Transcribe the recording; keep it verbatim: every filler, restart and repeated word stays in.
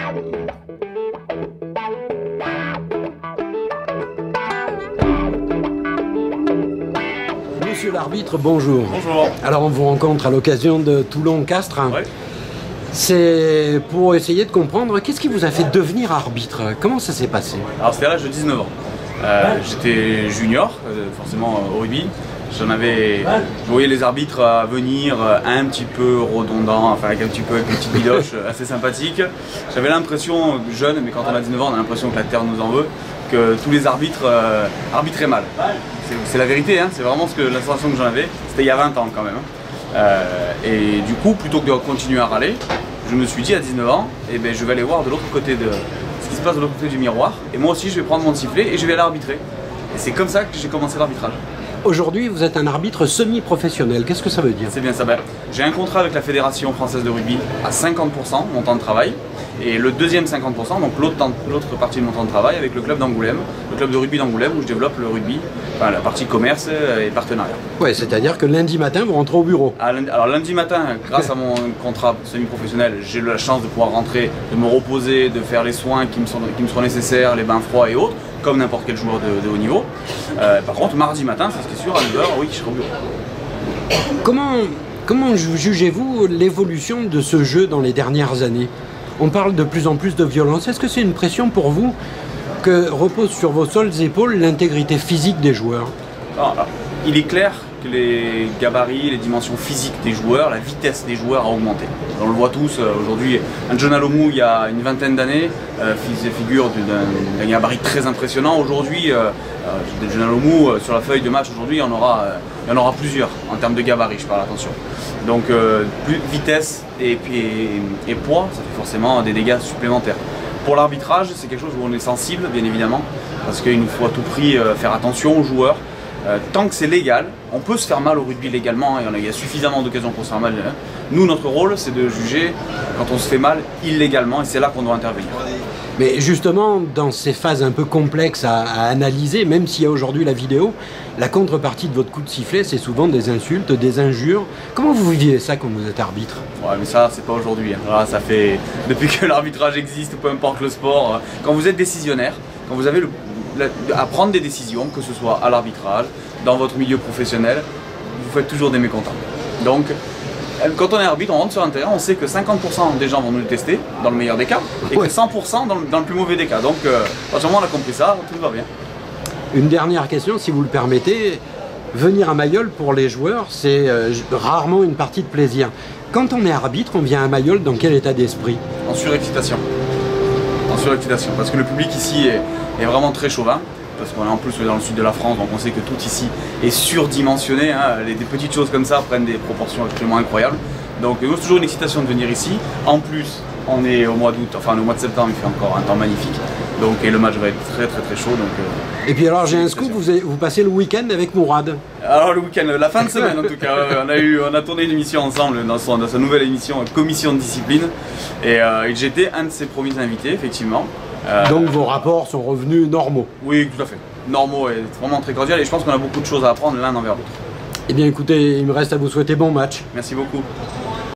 Monsieur l'arbitre, bonjour. Bonjour. Alors on vous rencontre à l'occasion de Toulon-Castres. Ouais. C'est pour essayer de comprendre qu'est-ce qui vous a fait devenir arbitre. Comment ça s'est passé? Alors c'était à l'âge de dix-neuf ans. Euh, J'étais junior, euh, forcément euh, au rugby. J'en avais, je voyais les arbitres à venir euh, un petit peu redondants, enfin avec un petit peu avec une petite bidoche euh, assez sympathique. J'avais l'impression, jeune, mais quand on a dix-neuf ans, on a l'impression que la terre nous en veut, que tous les arbitres euh, arbitraient mal. C'est la vérité, hein, c'est vraiment ce que, la sensation que j'en avais. C'était il y a vingt ans quand même. Hein. Euh, et du coup, plutôt que de continuer à râler, je me suis dit à dix-neuf ans, eh ben, je vais aller voir de l'autre côté de ce qui se passe de l'autre côté du miroir. Et moi aussi, je vais prendre mon sifflet et je vais aller arbitrer. Et c'est comme ça que j'ai commencé l'arbitrage. Aujourd'hui, vous êtes un arbitre semi-professionnel. Qu'est-ce que ça veut dire? C'est bien ça. Ben, j'ai un contrat avec la Fédération française de rugby à cinquante pour cent mon temps de travail. Et le deuxième cinquante pour cent, donc l'autre partie de mon temps de travail avec le club d'Angoulême, le club de rugby d'Angoulême où je développe le rugby, enfin la partie commerce et partenariat. Ouais, c'est-à-dire que lundi matin, vous rentrez au bureau. Alors lundi matin, grâce à mon contrat semi-professionnel, j'ai eu la chance de pouvoir rentrer, de me reposer, de faire les soins qui me, sont, qui me seront nécessaires, les bains froids et autres, comme n'importe quel joueur de, de haut niveau. Euh, par contre, mardi matin, c'est ce qui est sûr, à neuf heures, oui, je serai au bureau. Comment, comment jugez-vous l'évolution de ce jeu dans les dernières années? On parle de plus en plus de violence. Est-ce que c'est une pression pour vous que repose sur vos seules épaules l'intégrité physique des joueurs? Alors, il est clair que les gabarits, les dimensions physiques des joueurs, la vitesse des joueurs a augmenté. On le voit tous, aujourd'hui, un John Alomou il y a une vingtaine d'années, euh, figure d'un gabarit très impressionnant. Aujourd'hui, euh, euh, John Alomou, euh, sur la feuille de match, aujourd'hui, il, y en aura, euh, il y en aura plusieurs en termes de gabarit, je parle, attention. Donc, euh, plus vitesse et, et, et poids, ça fait forcément des dégâts supplémentaires. Pour l'arbitrage, c'est quelque chose où on est sensible, bien évidemment, parce qu'il nous faut à tout prix euh, faire attention aux joueurs. Euh, tant que c'est légal, on peut se faire mal au rugby légalement, et il y a suffisamment d'occasions pour se faire mal. Hein. Nous, notre rôle, c'est de juger quand on se fait mal illégalement, et c'est là qu'on doit intervenir. Mais justement, dans ces phases un peu complexes à, à analyser, même s'il y a aujourd'hui la vidéo, la contrepartie de votre coup de sifflet, c'est souvent des insultes, des injures. Comment vous viviez ça quand vous êtes arbitre? Ouais, mais ça, c'est pas aujourd'hui. Hein. Là, ça fait depuis que l'arbitrage existe, peu importe le sport. Quand vous êtes décisionnaire, quand vous avez le à prendre des décisions, que ce soit à l'arbitrage, dans votre milieu professionnel, vous faites toujours des mécontents. Donc, quand on est arbitre, on rentre sur un terrain, on sait que cinquante pour cent des gens vont nous le tester, dans le meilleur des cas, et que cent pour cent dans le, dans le plus mauvais des cas. Donc, euh, à ce moment, on a compris ça, tout va bien. Une dernière question, si vous le permettez. Venir à Mayol, pour les joueurs, c'est euh, rarement une partie de plaisir. Quand on est arbitre, on vient à Mayol dans quel état d'esprit? En surexcitation. En surexcitation, parce que le public ici est, est vraiment très chauvin, parce qu'on est en plus dans le sud de la France, donc on sait que tout ici est surdimensionné, hein. Les, des petites choses comme ça prennent des proportions extrêmement incroyables. Donc c'est toujours une excitation de venir ici. En plus, on est au mois d'août, enfin au mois de septembre, il fait encore un temps magnifique. Donc et le match va être très très très chaud. Donc, euh, et puis alors j'ai un scoop, vous, avez, vous passez le week-end avec Mourad. Alors le week-end, la fin de semaine en tout cas, on a, eu, on a tourné une émission ensemble dans, son, dans sa nouvelle émission Commission de discipline. Et, euh, et j'étais un de ses premiers invités, effectivement. Euh, Donc vos rapports sont revenus normaux? Oui, tout à fait. Normaux et vraiment très cordial. Et je pense qu'on a beaucoup de choses à apprendre l'un envers l'autre. Eh bien écoutez, il me reste à vous souhaiter bon match. Merci beaucoup.